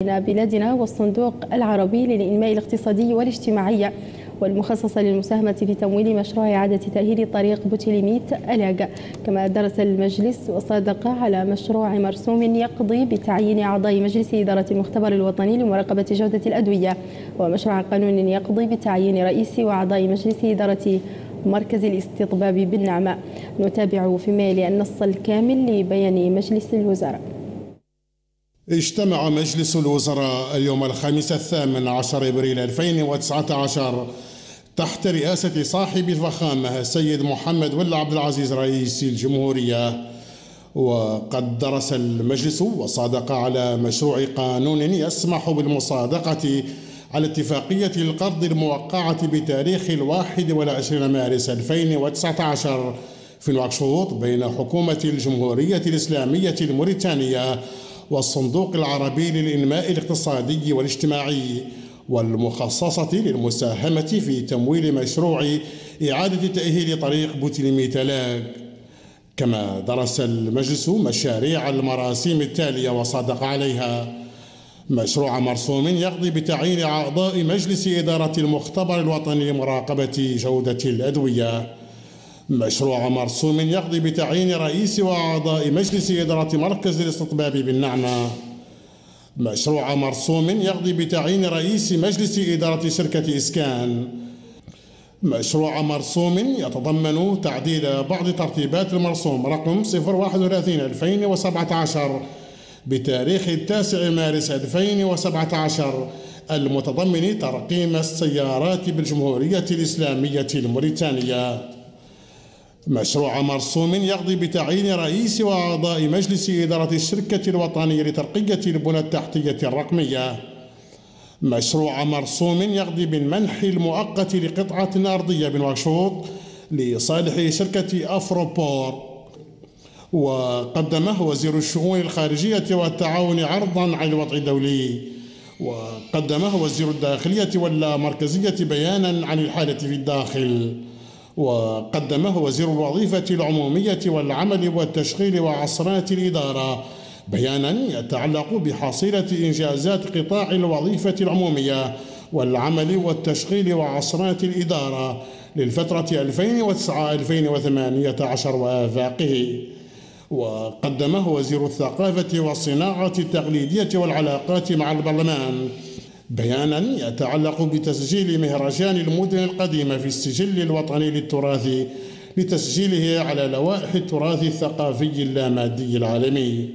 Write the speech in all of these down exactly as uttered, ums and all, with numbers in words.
بين بلادنا والصندوق العربي للإنماء الاقتصادي والاجتماعي والمخصصة للمساهمة في تمويل مشروع إعادة تأهيل طريق بوتيليميت ألاق. كما درس المجلس وصادق على مشروع مرسوم يقضي بتعيين أعضاء مجلس إدارة المختبر الوطني لمراقبة جودة الأدوية، ومشروع قانون يقضي بتعيين رئيس وأعضاء مجلس إدارة مركز الاستطباب بالنعمة. نتابع فيما يلي النص الكامل لبيان مجلس الوزراء. اجتمع مجلس الوزراء اليوم الخميس الثامن عشر ابريل ألفين وتسعة عشر تحت رئاسة صاحب الفخامة السيد محمد ولي عبد العزيز رئيس الجمهورية. وقد درس المجلس وصادق على مشروع قانون يسمح بالمصادقة على اتفاقية القرض الموقعة بتاريخ الواحد والعشرين مارس ألفين وتسعة عشر في نواكشوط بين حكومة الجمهورية الإسلامية الموريتانية والصندوق العربي للإنماء الاقتصادي والاجتماعي، والمخصصة للمساهمة في تمويل مشروع إعادة تأهيل طريق بوتيليميت ألاق. كما درس المجلس مشاريع المراسيم التالية وصادق عليها: مشروع مرسوم يقضي بتعيين أعضاء مجلس إدارة المختبر الوطني لمراقبة جودة الأدوية. مشروع مرسوم يقضي بتعيين رئيس وأعضاء مجلس إدارة مركز الاستطباب بالنعمة. مشروع مرسوم يقضي بتعيين رئيس مجلس إدارة شركة إسكان. مشروع مرسوم يتضمن تعديل بعض ترتيبات المرسوم رقم صفر واحد وثلاثين ألفين وسبعة عشر بتاريخ التاسع مارس ألفين وسبعة عشر المتضمن ترقيم السيارات بالجمهورية الإسلامية الموريتانية. مشروع مرسوم يقضي بتعيين رئيس وأعضاء مجلس إدارة الشركة الوطنية لترقية البنى التحتية الرقمية. مشروع مرسوم يقضي بالمنح المؤقت لقطعة أرضية بنواكشوط لصالح شركة أفروبور. وقدمه وزير الشؤون الخارجية والتعاون عرضا على الوضع الدولي. وقدمه وزير الداخلية واللامركزية بيانا عن الحالة في الداخل. وقدمه وزير الوظيفة العمومية والعمل والتشغيل وعصرات الإدارة بيانا يتعلق بحصيلة إنجازات قطاع الوظيفة العمومية والعمل والتشغيل وعصرات الإدارة للفترة ألفين وتسعة ألفين وثمانية عشر وآفاقه. وقدمه وزير الثقافة والصناعة التقليدية والعلاقات مع البرلمان بيانا يتعلق بتسجيل مهرجان المدن القديمة في السجل الوطني للتراث لتسجيله على لوائح التراث الثقافي اللامادي العالمي.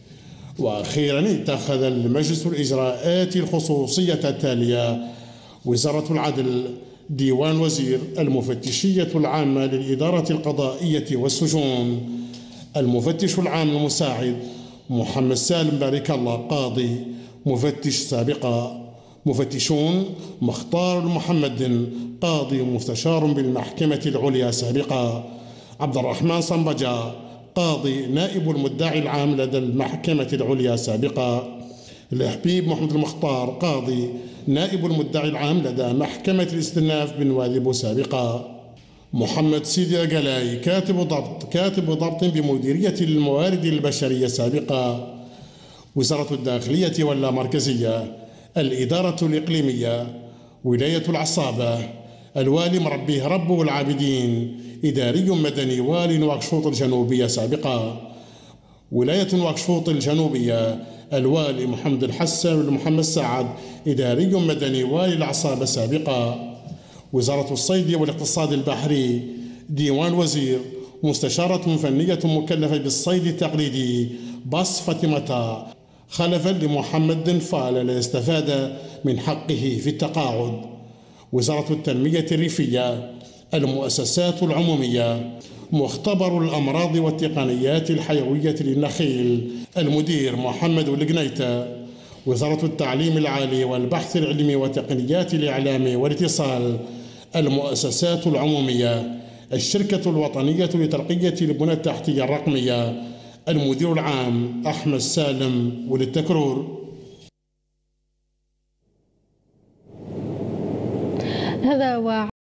وأخيرا اتخذ المجلس الإجراءات الخصوصية التالية: وزارة العدل، ديوان وزير، المفتشية العامة للإدارة القضائية والسجون، المفتش العام المساعد محمد سالم بارك الله قاضي مفتش سابقا، مفتشون مختار محمد قاضي مستشار بالمحكمة العليا سابقا، عبد الرحمن صنبجة قاضي نائب المدعي العام لدى المحكمة العليا سابقا، الحبيب محمد المختار قاضي نائب المدعي العام لدى محكمة الاستئناف بنواذب سابقا، محمد سيدي أقلاي كاتب ضبط كاتب ضبط بمديرية الموارد البشرية سابقا، وزارة الداخلية واللامركزية، الإدارة الإقليمية، ولاية العصابة، الوالي مربيه رب العابدين، إداري مدني والي نواكشوط الجنوبية سابقا، ولاية نواكشوط الجنوبية، الوالي محمد الحسن ومحمد سعد، إداري مدني والي العصابة سابقا، وزارة الصيد والاقتصاد البحري، ديوان وزير، مستشارة فنية مكلفة بالصيد التقليدي، باص فاطمة خلفا لمحمد دنفال ليستفاد من حقه في التقاعد، وزارة التنمية الريفية، المؤسسات العمومية، مختبر الأمراض والتقنيات الحيوية للنخيل، المدير محمد القنيتة، وزارة التعليم العالي والبحث العلمي وتقنيات الإعلام والاتصال، المؤسسات العمومية، الشركة الوطنية لترقية البنى التحتية الرقمية، المدير العام أحمد سالم وللتكرور. هذا